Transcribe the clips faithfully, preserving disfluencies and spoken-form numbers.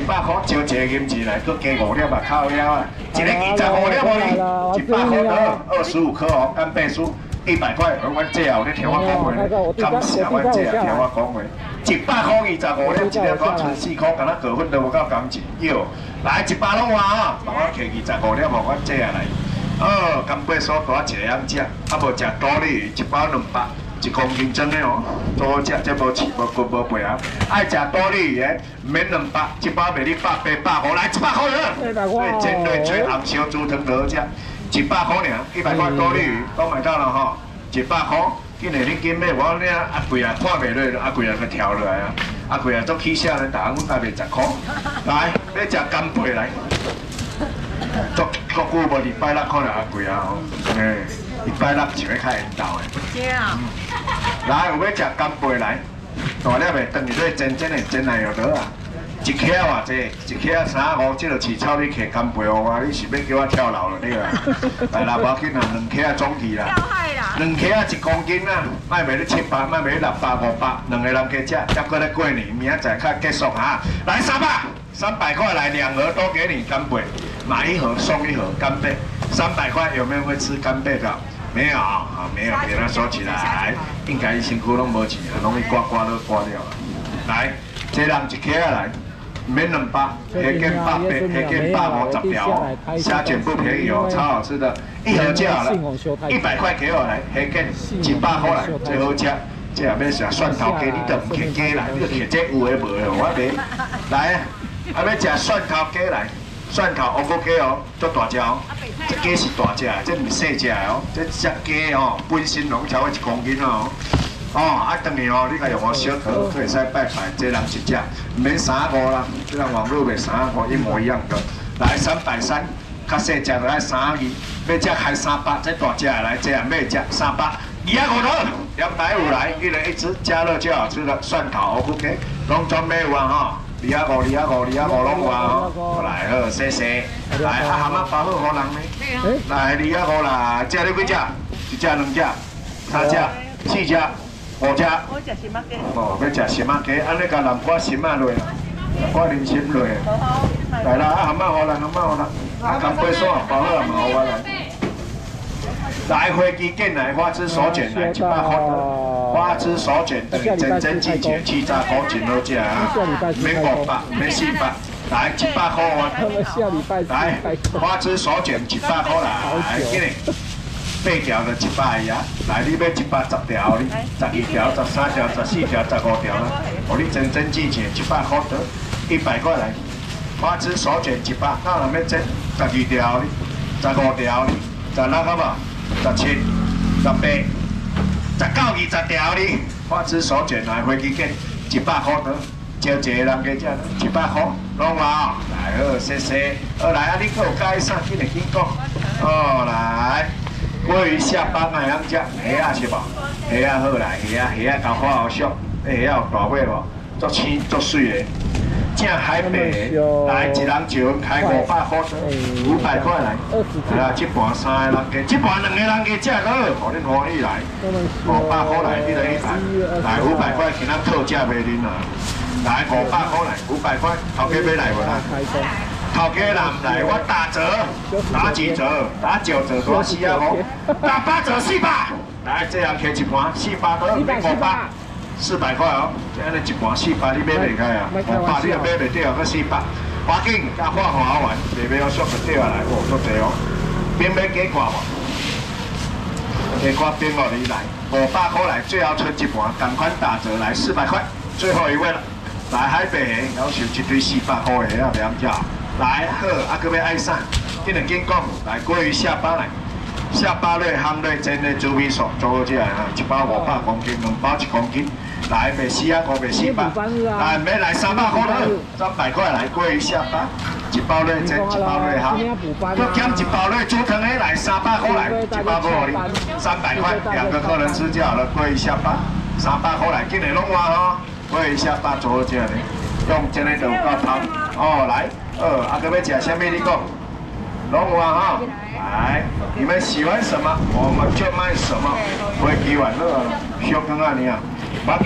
百块招一个银子来，佮加五粒啊，靠腰啊，一个二十五粒无哩，一百块得二十五颗哦，干贝酥一百块，阮这后咧听我讲话，感谢阮这听我讲话，一百块二十五粒，一粒我剩四颗，敢若过分都无够感情，哟，来一百拢话啊，帮我摕二十五粒，互阮这来，哦，干贝酥大一个样食，啊无食多哩，一包两百。 一公斤装的哦，多食这无饲无骨无肥啊！爱食多哩的，免两百，一包卖你百八百五，来一百块了。对，煎类吹红烧猪汤好食，一百块尔，一百块多哩鱼都买到了吼，一百块。今日你紧买，我呢阿贵啊看袂落，阿贵啊佮跳落来啊，阿贵啊做起痟咧，逐项阮家卖十块。来，要食干贝来，足足久无礼拜六看到阿贵啊吼，诶。 礼拜六就要开缘投的。对啊。来，有要食干贝来，大粒的，当日做真真的真奶油得啊。一克偌济？一克三五，这就饲草你摕干贝哦，你是要叫我跳楼了你啊？来啦，无要紧啦，两克总去啦。跳海啦。两克一公斤啊，卖卖你七百，卖卖你六百五百，两个人加食，还搁咧过年，明仔载较结束哈。来三百，三百块来两盒都给你干贝，买一盒送一盒干贝，三百块有没有会吃干贝的？ 没有啊，没有，给他收起来。应该辛苦拢无钱啊，拢去刮刮都刮掉了。来，这人一克来，免两百，黑根八百，黑根八五十条哦。虾卷不便宜哦，超好吃的，一盒就好了，一百块给我来，黑根一百块来，最好吃。这下要食蒜头鸡，你都唔摕鸡来，你就摕这有诶无诶，我袂。来，还要食蒜头鸡来。 蒜头乌骨鸡哦，足大只哦，这鸡是大只，这唔细只哦，这只鸡哦，本身拢超过一公斤哦。哦，啊，当然哦，你家用我小桃，可以使拜拜，这人一只，唔免三五啦，这人网络卖三五一模一样的。来三百三，较细只就爱三二，要只开三百，这大只来，这样要只三百，二啊五头，两百五来，一人一只，加热就好吃了，蒜头乌骨鸡，拢准备完哈。 二啊五，二啊五，二啊五拢有啊！来好，谢谢。来，啊蛤蟆包好互人呢。来，二啊五啦，只你几只？一只、两只、三只、四只、五只。我食什么鸡？哦，要食什么鸡？安尼甲南瓜心啊落，南瓜林心落。来啦，啊蛤蟆互人，蛤蟆互人。啊干贝酥包好啊，嘛互我来。来，飞机卷来，花枝手卷来，一百块。 花枝手卷等于真真季节，气炸锅真好食啊！免五百，免四百，来一百块啊！来，花枝手卷一百块来，今日八条就一百呀！来，你要一百十条哩，十二条、十三条、十四条、十五条啦，互你真真季节一百块得一百块来，花枝手卷一百，那若要整十二条哩，十五条哩，十六好无？十七、十八。 十九二十条哩，花枝手卷来飞机卷一百块得，招一个人加食，一百块，拢有。来好，谢谢。好来啊，你搁有介绍，紧来紧讲。哦来，鲑鱼下巴哪样食？虾啊是无？虾啊好来，虾啊虾啊交花好俗，虾啊有大尾无？足青足水的。 正海白的，来一人一份开五百块，五百块来。来啊，这盘三个人加，这盘两个人加食好，互恁欢喜来。五百块来，你来一盘。来五百块，其他特价卖恁啊。来五百块来，五百块，头家要来无啦？头家若唔来，我打折，打几折？打九折多四啊五，打八折四百。来，这样开一盘四百多，免五百。 四百块哦，这样你一盘四百，你买袂开啊？五百你又买袂到，搁四百，赶紧加花花玩，袂买我俗就掉下来，哦，足济哦。边买几块无？几块边落你来，五百块来，最后出一盘，同款打折来四百块，最后一位了。来海白虾，要求一堆四百块的啊，两条。来好，啊，搁要爱啥？紧来紧讲，来鲑鱼下巴来。 下巴类、烘类、煎类、猪皮酥，做好起来哈，一包五百公斤，两包一公斤，来卖四啊五，卖四百，来免来三百块了，三百块来鲑鱼下巴，一包类煎，一包类烘，再减一包类猪汤的来三百块来，一包给你，三百块，两个客人吃就好了，鲑鱼下巴，三百块来，今日弄完哦，鲑鱼下巴做好起来的，用这个就有够汤，哦来，呃，啊，搁要吃啥物你讲？弄完哈。 来，你们喜欢什么，我们就卖什么，不会给晚乐，小坑啊你啊，马紧，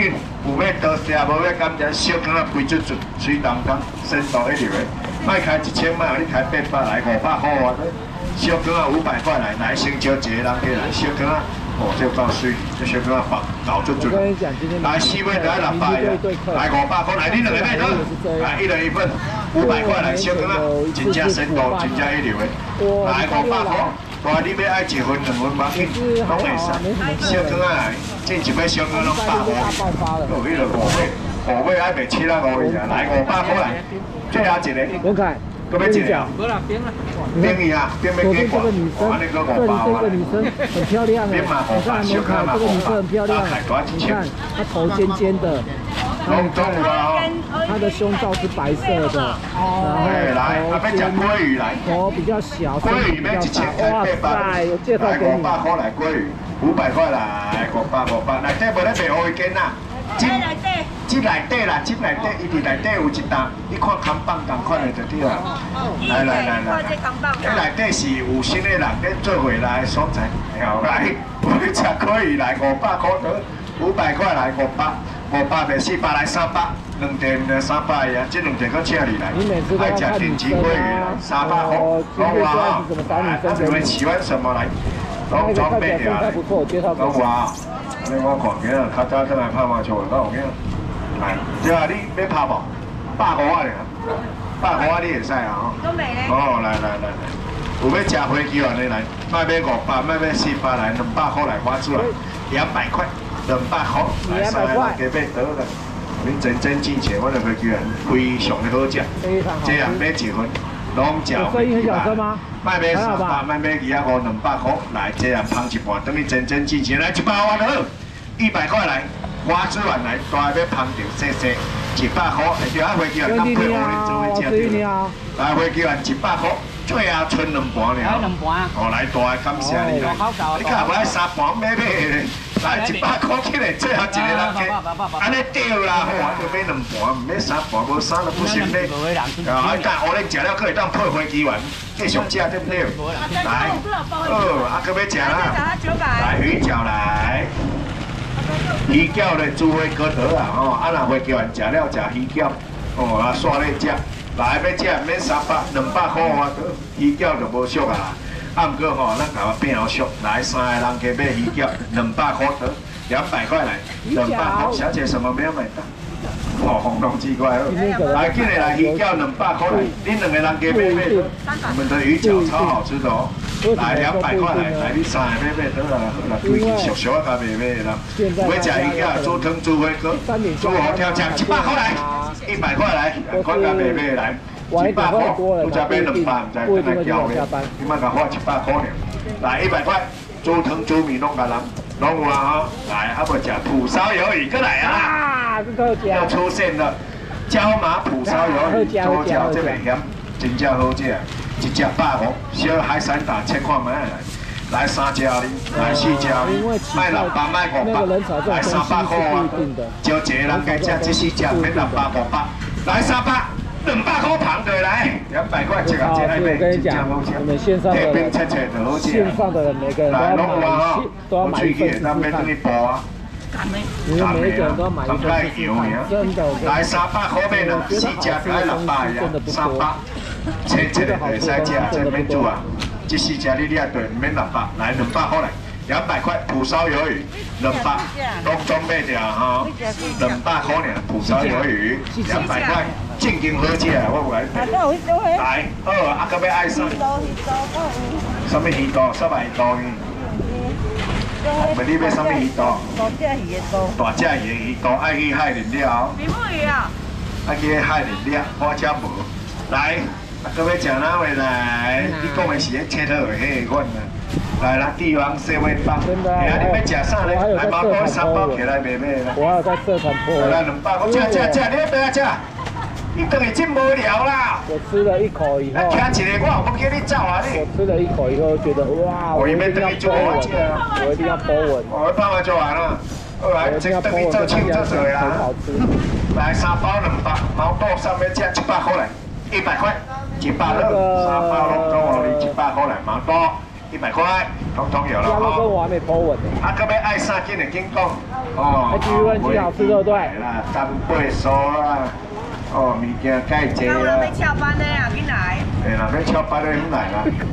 有要多食，无要感觉小羹啊肥准准，水当当，鲜度一流的。卖开一千卖，你开八百来，五百块啊！小羹啊五百块来，来先招一个人过来，小羹啊。 哦，这够水，这小哥啊，白搞就准。来四位来六百呀，来五百块，来你两个买得，来一人一份，五百块来小哥啊，真正鲜度，真正一流的。来五百块，哇，你要爱一份两份嘛，拢会使。小哥啊，这一摆小哥拢百五，哦，迄个五尾，五尾爱卖七啊五尾啊，来五百块来，最后一个。 搁要一个？无啦，冰啦，冰伊啊，冰要几块？哦，安尼搁五百啊。 这个女生很漂亮哎， 冰嘛五百，小可嘛这个女生很漂亮， 你看她头尖尖的， 龙中啊， 她的胸罩是白色的，然后头尖，头比较小，身体比较大。哇塞，有介绍给你。 五百块来鲑鱼，五百块来，五百五百，内底无咧卖乌鱼羹啊。 这这内底啦，这内底伊伫内底有一担，你看扛棒同款的就对啦。来来来来，这内底是有心的人咧做回来的所在。好来，我食可以来五百块得，五百块来五百，五百卖四百来三百，两店的三百呀，这两店搁请你来。爱食顶级鲑鱼啦，三百块，拢话啊，啊你们喜欢什么来？拢装备啊，拢话。 你我看见啊，较早倒来拍麻将，我有影。来，对啊，你要拍无？百五啊，百五啊，你会使啊吼。都没咧。哦，来来来来，有要食飞机丸的来，卖买五百，卖买四百来，两百块来花出来，两百块，两百块，来三个人加买得了。恁真真进钱，我的飞机丸非常的好食，这样买一份，拢食飞机丸。卖买三百，卖买二啊五，两百块，来这样捧一盘，等于真真进钱来一百万好。 一百块来，花枝丸来，大要捧着细细，一百块，会叫啊飞机丸当配乌林做伙食着。来飞机丸一百块，最后剩两盘了。两盘。哦，来大感谢你来。你看我来三盘买买的，来一百块起来，最后一个人给，安尼对啦，吼，就买两盘，唔买三盘，无三就不行咧。啊，干乌林食了，可以当配飞机丸，继续食对不对？来，哦，啊，搁要食啦，来鱼饺来。 鱼饺咧，煮伙哥得啊！吼，啊若会叫人食了食鱼饺，哦，啊煞咧食，来要食免三百，两百块啊得，鱼饺就无俗啊。啊毋过吼，咱甲我变好俗，来三个人加买鱼饺，两百块得，两百块来，两百块。小姐什么没有买单？哦，红龙鸡块哦，来进来来鱼饺两百块来，恁两个人加买买，我们的鱼饺超好吃的哦。 来两百块来，来你三个买买得啦，好啦，规矩俗俗啊，加卖买啦。有要食鱼饺，煮汤煮火锅，煮好跳酱，一百块来，一百块来，快加卖买来，一百块，不加买两百，唔知等来交的，你莫甲花一百块尔。来一百块，煮汤煮面拢甲人，拢有啊哈。来，还要食蒲烧鱿鱼，过来啊！又出现了椒麻蒲烧鱿鱼，左脚这边咸，真正好食。 一只百五，小海产打切看卖来，来三只哩，来四只哩，卖六百，卖五百，来三百块啊！招一个人加吃这四只，免六百五百，来三百，两百块捧过来，两百块一个一来卖，真正好吃。铁冰切切就好吃。线上的每个人都要买，都要买一份试试看。你们每一个人都要买一份试试看，真的。来三百块买两四只，来六百呀，三百。 切切的会使食，这免煮啊！这四只你掠对，免六百，来两百块来，两百块蒲烧鱿鱼，两百，拢总买掉哈，两百块呢，蒲烧鱿鱼，两百块，正经好食啊！我有来。来，好，啊，搁要爱啥？什么鱼刀？什么鱼刀呢？问你要什么鱼刀？大只鱼的刀。大只鱼的鱼刀，爱去海里了。比目鱼啊？爱去海里了，我遮无。来。 各位讲哪位来？你讲的是迄切头的迄个款啊？来啦，帝王社会棒，哎呀，你要食啥咧？来毛包三包起来卖卖啦。 我还有在社团播。 来两百，我吃吃吃，你要不要吃？你等下真无聊啦。 我吃了一口以后。 听一个我，我叫你走啊你。 我吃了一口以后，觉得哇，我一定要播文，我一定要播文。 我帮我做完了。好来，这等你做手做做啦。来三包两百，毛包上面加一百块来，一百块。 一百六，三包拢总互你一百块来，毛多一百块，统统有了。 鸭肉羹我还没 po 文呢。 啊，各位爱啥紧的紧讲。哦。 还继续问鸡好吃对不对？ 啦，干贝酥啦，哦，物件介济啦。 那我要被翘班的呀，进来。 哎，那要翘班的来啦。